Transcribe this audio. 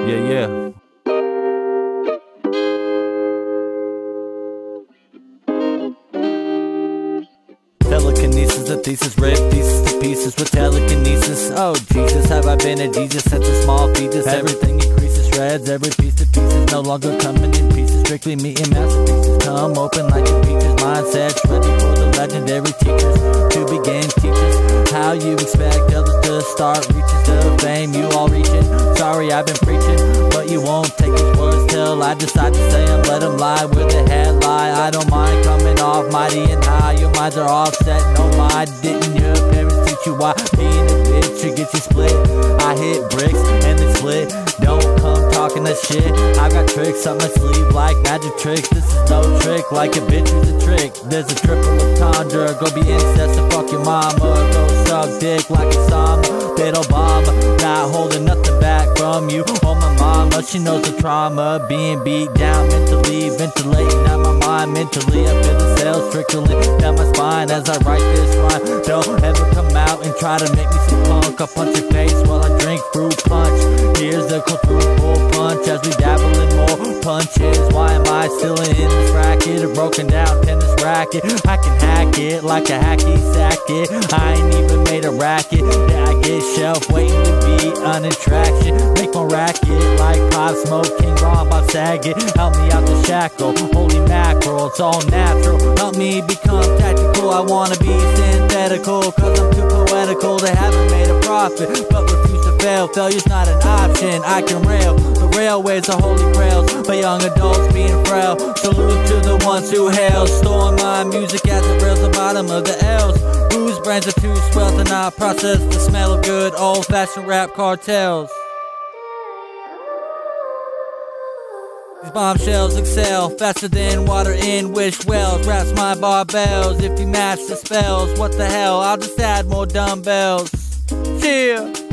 Yeah. Telekinesis, the thesis, rip thesis to pieces with telekinesis. Oh Jesus, have I been a Jesus? Such a small fetus, everything increases, shreds, every piece to pieces, no longer coming in pieces, strictly meat and masterpieces. Come open like the peaches, mindsets ready for the legendary teachers to begin teachers. How you expect others to start reaching to fame? You all reaching, sorry I've been preaching, but you won't take his words till I decide to say them. Let them lie where the head lie. I don't mind coming off mighty and high. Your minds are offset, no mind. Didn't your parents teach you why being a bitch should get you split? I hit bricks and they split. Don't come talking that shit. I got tricks up my sleeve like magic tricks. This is no trick, like a bitch is a trick. There's a triple entendre. Go be incest and fuck your mama. Go suck dick like a summer. Bit Obama. Not holding nothing back from you or my mama. She knows the trauma. Being beat down mentally, ventilating out my mind mentally. I feel the cells trickling down my spine as I write this rhyme. Don't ever come out and try to make me some punk. I'll punch your face while I drink fruit punch. Here's the through full punch as we dabble in more punches. Why am I still in this racket? A broken down tennis racket. I can hack it like a hacky sack it. I ain't even made a racket. Yeah, I get shelf waiting to be an attraction. Make my racket like Pop Smoke, King Ron, Bob Saget. Help me out the shackle, holy mackerel, it's all natural. Help me become tactical. I wanna be synthetical, cause I'm too poetical. They haven't made a profit, but refuse to fail. Failure's not an option, I can rail. The railways are holy grails, but young adults being frail. Salute to the ones who hail. Storing my music as it rails the bottom of the L's. Whose brains are too swell to not process the smell of good old-fashioned rap cartels. These bombshells excel faster than water in wish wells. Raps my barbells if you match the spells. What the hell, I'll just add more dumbbells. Cheer.